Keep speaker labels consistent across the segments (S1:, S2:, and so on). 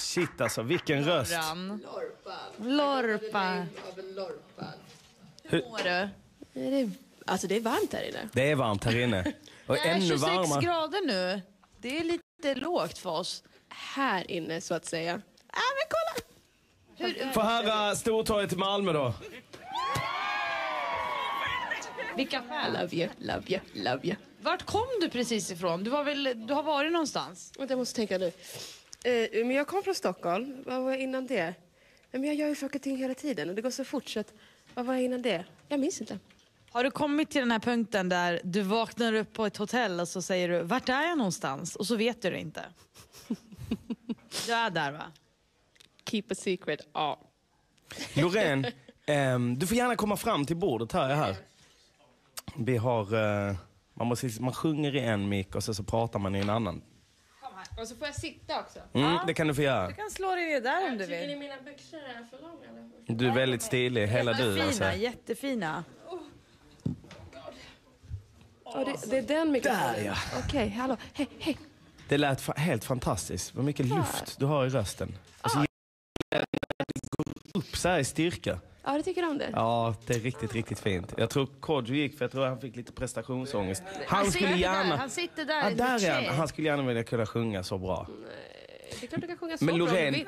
S1: Shit alltså, vilken röst.
S2: Lorpa.
S1: Hur
S3: mår du? Alltså det är varmt här inne.
S1: Det är varmt här inne. Och
S2: Det är
S1: ännu
S2: 26
S1: varmare.
S2: grader nu. Det är lite lågt för oss.
S3: Här inne så att säga. Men kolla!
S1: Få höra Stortorget i Malmö då.
S2: Vilka skäl?
S3: Love you, love you, love you.
S2: Vart kom du precis ifrån? Du har varit någonstans.
S3: Jag måste tänka nu. Men jag kom från Stockholm. Vad var jag innan det? Men jag gör ju saker och ting hela tiden och det går så fort så att, vad var jag innan det? Jag minns inte.
S2: Har du kommit till den här punkten där du vaknar upp på ett hotell och så säger du, vart är jag någonstans? Och så vet du det inte. Du är där, va?
S3: Keep a secret. Ja.
S1: Loreen, du får gärna komma fram till bordet här. Vi har... man sjunger i en mick och så pratar man i en annan.
S3: Kom här. Och så får jag sitta också.
S1: Det kan du få göra.
S2: Du kan slå dig ner där om du
S3: Tycker ni
S2: vill.
S3: mina byxor är för långa? Eller?
S1: Du är väldigt stilig, hela du. Alltså.
S2: Jättefina.
S3: Det är den mikrofonen.
S1: Där, ja.
S3: Okej, hallå. Hej.
S1: Det lät helt fantastiskt. Vad mycket luft du har i rösten. Alltså, det går upp så här i styrka.
S3: Ja, det tycker du om det?
S1: Ja, det är riktigt, riktigt fint. Jag tror Kodjo gick för jag tror han fick lite prestationsångest. Han skulle gärna...
S2: Han sitter där.
S1: Ja, där är han. Han skulle gärna vilja kunna sjunga så bra.
S3: Det är klart du kan sjunga så
S1: Men
S3: bra.
S1: Loreen...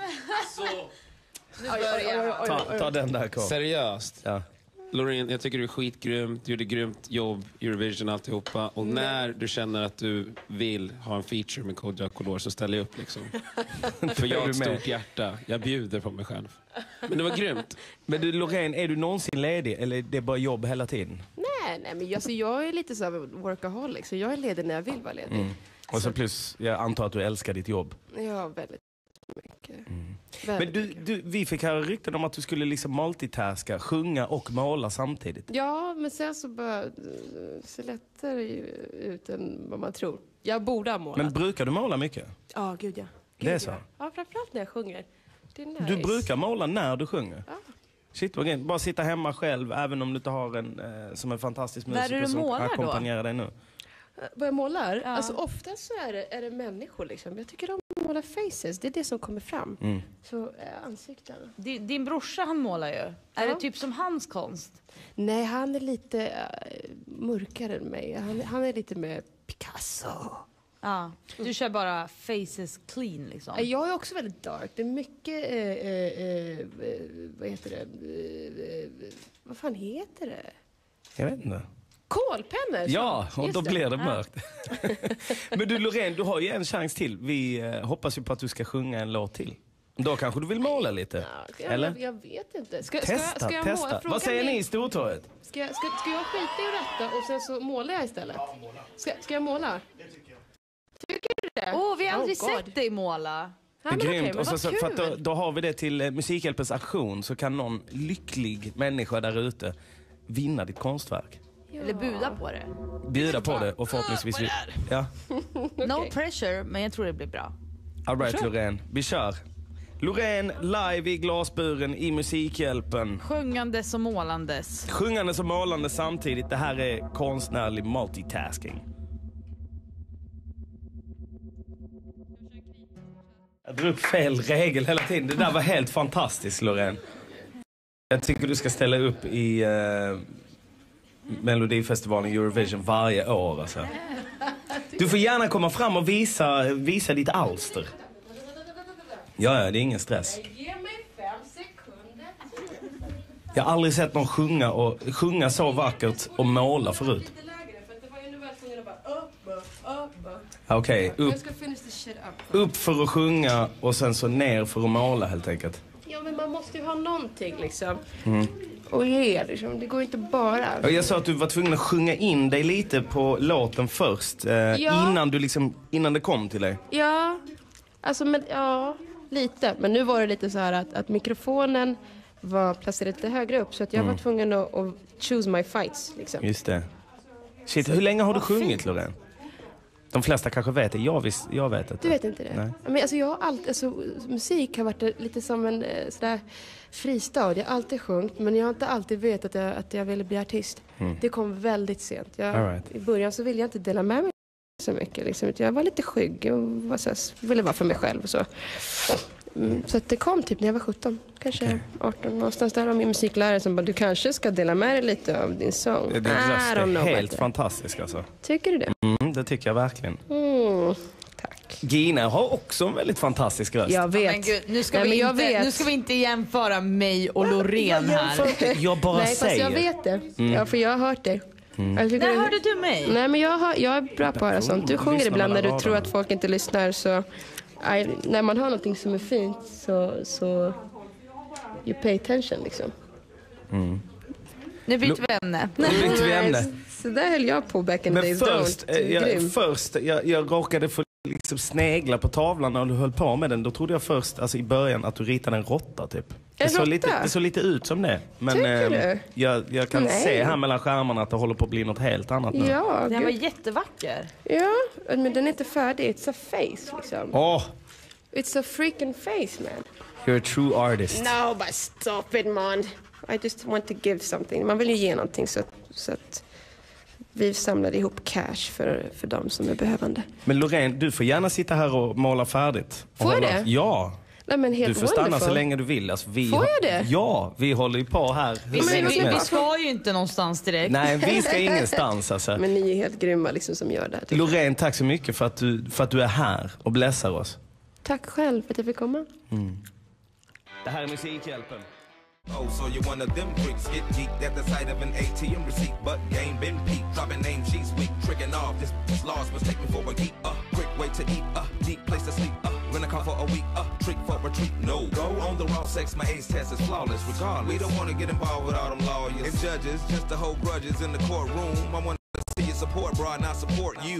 S1: Ta den där, Kodjo.
S4: Seriöst.
S1: Ja.
S4: Loreen, jag tycker du är skitgrym. Du gjorde grymt jobb, Eurovision, alltihopa. Och när du känner att du vill ha en feature med Kodjo Akolor så ställer jag upp liksom. För jag har ett stort hjärta. Jag bjuder på mig själv. Men det var grymt.
S1: Men du, Loreen, är du någonsin ledig? Eller är det bara jobb hela tiden?
S3: Nej, men alltså, jag är lite så här workaholic. Så jag är ledig när jag vill vara ledig.
S1: Och så plus, jag antar att du älskar ditt jobb.
S3: Ja, väldigt mycket.
S1: Men vi fick höra rykten om att du skulle liksom multitaska, sjunga och måla samtidigt.
S3: Ja, men sen så bara ser lättare ut än vad man tror. Jag borde ha målat.
S1: Men brukar du måla mycket?
S3: Ja, gud ja.
S1: Det är så?
S3: Ja, framförallt när jag sjunger. Det är nice.
S1: Du brukar måla när du sjunger?
S3: Ja.
S1: Shit, vad grymt. Bara sitta hemma själv, även om du inte har en som en fantastisk musiker som ackompanjerar dig nu.
S3: Vad jag målar?
S2: Ja.
S3: Alltså ofta så är det människor liksom. Jag tycker om att måla faces. Det är det som kommer fram. Så ansikten.
S2: Din brorsa, han målar ju. Är det typ som hans konst?
S3: Nej, han är lite mörkare än mig. Han är lite mer Picasso.
S2: Ja. Du kör bara faces clean liksom.
S3: Jag är också väldigt dark. Det är mycket vad heter det? Vad fan heter det?
S1: Jag vet inte.
S3: Kolpennor.
S1: Ja, och
S3: Just
S1: då
S3: det.
S1: blir det mörkt. Men du, Loreen, du har ju en chans till. Vi hoppas ju på att du ska sjunga en låt till. Då kanske du vill måla lite.
S3: Ja,
S1: eller?
S3: Jag vet inte. Ska
S1: Testa.
S3: måla?
S1: Vad säger ni i Stortorget?
S3: Ska jag skita i att rätta och sen så målar jag istället? Ska jag måla? Det tycker jag. Tycker du det?
S2: Vi har aldrig sett dig måla.
S1: Det är grymt.
S3: men
S1: Och så,
S3: vad
S1: för att
S3: kul.
S1: då har vi det till Musikhjälpens aktion, så kan någon lycklig människa där ute vinna ditt konstverk.
S2: Eller buda på det.
S1: Bjuda på det och förhoppningsvis... Ja.
S2: No pressure, men jag tror det blir bra.
S1: All right, Loreen. Vi kör. Loreen live i glasburen i Musikhjälpen.
S2: Sjungandes och målandes.
S1: Sjungandes och målande samtidigt. Det här är konstnärlig multitasking. Jag drog upp fel regel hela tiden. Det där var helt fantastiskt, Loreen. Jag tycker du ska ställa upp i Melodifestivalen Eurovision varje år. Alltså. Du får gärna komma fram och visa ditt alster. Ja, det är ingen stress.
S3: Ge mig 5 sekunder.
S1: Jag har aldrig sett någon sjunga så vackert och måla förut.
S3: Lite lägre, för det var ju nu väl tvungen att bara upp.
S1: Okej,
S3: Jag ska finish the shit up.
S1: upp för att sjunga och sen så ner för att måla helt enkelt.
S3: Ja, men man måste ju ha någonting liksom. Och ge liksom. Det går inte bara.
S1: Och jag sa att du var tvungen att sjunga in dig lite på låten först. Innan det kom till dig.
S3: Ja, alltså men ja, lite. Men nu var det lite så här att mikrofonen var placerad lite högre upp. Så att jag var tvungen att choose my fights liksom.
S1: Just det. Shit, hur länge har du sjungit, Loreen? De flesta kanske vet det. Jag vet inte.
S3: Du vet inte det?
S1: Nej.
S3: Men alltså jag har alltid, musik har varit lite som en sådär fristad. Jag har alltid sjungit, men jag har inte alltid vetat att jag ville bli artist. Det kom väldigt sent.
S1: All right.
S3: I början så ville jag inte dela med mig så mycket. Liksom. Jag var lite skygg och ville vara för mig själv. Och så. Så att det kom typ när jag var 17, kanske 18. Någonstans där var min musiklärare som bara, du kanske ska dela med dig lite av din sång.
S1: Din röst är helt fantastisk alltså.
S3: Tycker du det?
S1: Det tycker jag verkligen.
S3: Tack.
S1: Gina har också en väldigt fantastisk röst.
S3: Jag vet.
S2: Men gud, nu ska vi inte jämföra mig och Loreen här.
S1: Jag bara
S3: Nej,
S1: säger.
S3: fast jag vet det. Ja, för jag har hört det.
S2: När hörde du mig?
S3: Nej, men jag är bra på att höra sånt. Du sjunger ibland när du tror att folk inte lyssnar, så när man hör någonting som är fint så you pay attention liksom.
S2: Nu byter vi ämne.
S3: Så där höll jag på back in the days.
S1: Jag råkade få liksom snegla på tavlan när du höll på med den. Då trodde jag först, alltså i början, att du ritade en råtta typ. Det såg lite ut som det. Men jag kan se här mellan skärmarna att det håller på att bli något helt annat nu.
S3: Ja,
S2: den var jättevacker.
S3: Ja, men den är inte färdig. It's a face liksom. It's a freaking face, man.
S1: You're a true artist.
S3: No, but stop it, man. I just want to give something. Man vill ju ge någonting så att vi samlar ihop cash för de som är behövande.
S1: Men Loreen, du får gärna sitta här och måla färdigt.
S3: Får jag det?
S1: Ja.
S3: Nej, men helt
S1: du får stanna
S3: wonderful.
S1: så länge du vill. Alltså,
S3: får jag det?
S1: Ja, vi håller ju på här.
S2: Vi ska ju inte någonstans direkt.
S1: Nej, vi ska ingenstans alltså.
S3: Men ni är helt grymma liksom som gör det här.
S1: Loreen, tack så mycket för att du är här och blessar oss.
S3: Tack själv för att jag fick komma.
S1: Det här är Musikhjälpen.
S5: Oh, so you're one of them freaks, get geeked at the sight of an ATM receipt, but game been peaked, dropping name, she's weak, tricking off, this loss was taken for a geek, quick way to eat, deep place to sleep, rent a car for a week, trick for retreat, no, go on the raw sex, my ace test is flawless, regardless, we don't want to get involved with all them lawyers and judges, just to hold grudges in the courtroom, I want to see your support, bro, not support you.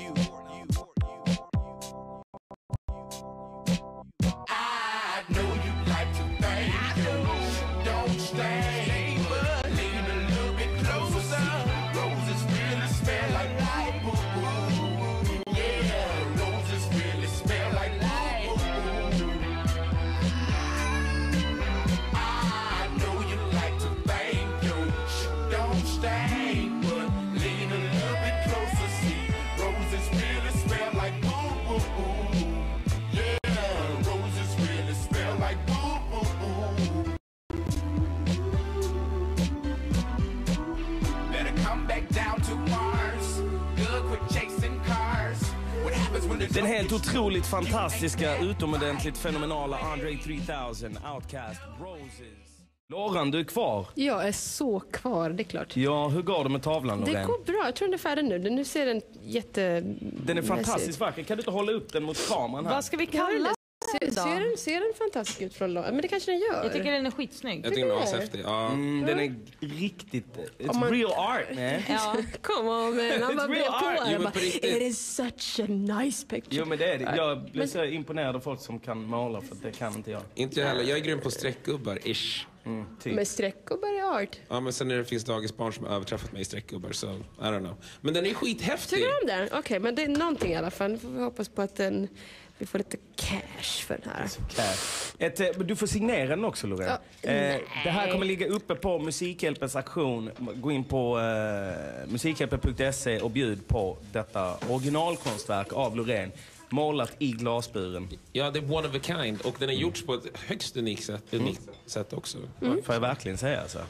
S5: Den helt otroligt fantastiska, utomordentligt fenomenala Andre 3000, Outcast, Roses. Loran, du är kvar.
S3: Jag är så kvar, det är klart.
S1: Ja, hur går det med tavlan, Loreen?
S3: Det går bra, jag tror den är färdig nu. Nu ser den
S1: Den är fantastiskt vacker. Kan du inte hålla upp den mot kameran här?
S2: Vad ska vi kalla den?
S3: Ser den fantastisk ut från långt? Men det kanske den gör.
S2: Jag tycker den är skitsnygg.
S4: Jag tycker den är ashäftig. Ja.
S1: Den är riktigt... It's real art, man.
S2: Ja.
S3: Come on, man. Han bara blev på
S4: Jo, men
S3: här.
S4: på riktigt.
S3: It is such a nice picture.
S1: Jo, men det är det. Jag blir så imponerad av folk som kan måla, för det kan inte jag.
S4: Inte jag heller. Jag är grym på streckgubbar, ish.
S1: Typ.
S3: Med streckgubbar är art.
S4: Ja, men sen när det finns dagisbarn som har överträffat mig i streckgubbar, så I don't know. Men den är skithäftig.
S3: Tycker du om den? Okej, men det är någonting i alla fall. Nu får vi hoppas på att vi får lite cash för den här.
S1: Du får signera den också, Loreen. Det här kommer ligga uppe på Musikhjälpens aktion. Gå in på musikhjälpen.se och bjud på detta originalkonstverk av Loreen. Målat i glasburen.
S4: Ja, det är one of a kind. Och den är gjorts på ett högst unikt sätt också.
S1: Får jag verkligen säga så?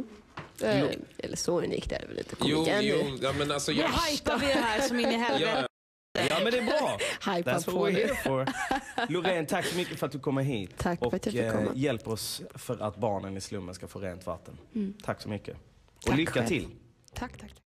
S3: Eller så unikt är det väl inte.
S4: Jo, ja, men alltså...
S2: Nu hajpar vi det här som in i helvete.
S1: Ja, men det är bra.
S3: Hypa
S1: That's what
S3: på
S1: we're
S3: det.
S1: here for. Loreen, tack så mycket för att du kommer hit.
S3: Tack för att jag fick komma.
S1: Hjälper oss för att barnen i slummen ska få rent vatten. Tack så mycket. Och
S3: Tack
S1: lycka
S3: själv.
S1: till.
S3: Tack.